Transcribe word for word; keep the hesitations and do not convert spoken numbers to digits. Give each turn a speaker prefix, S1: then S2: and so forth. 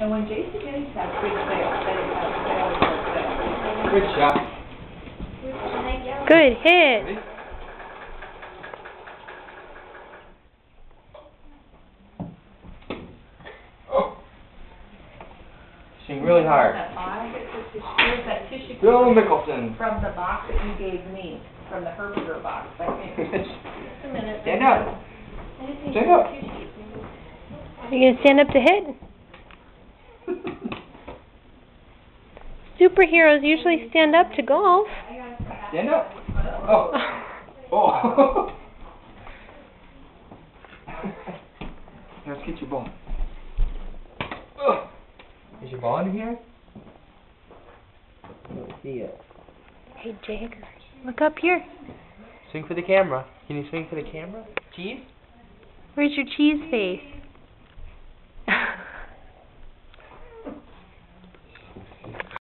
S1: And when Jason Jennings has good sales, they have sales, sales.
S2: Good shot.
S3: Good hit.
S2: Ready? Oh. Swing really hard.
S1: Here's that tissue
S2: Bill Mickelson.
S1: from the box that you gave me, from the Herberger box. I think. Just a minute.
S2: Stand up. Stand up.
S3: Are you going to stand up to hit? Superheroes usually stand up to golf.
S2: Stand up. Oh. Oh. Here, let's get your ball. Oh. Is your ball in here? I don't see it.
S3: Hey, Jaeger, look up here.
S2: Swing for the camera. Can you swing for the camera? Cheese?
S3: Where's your cheese face?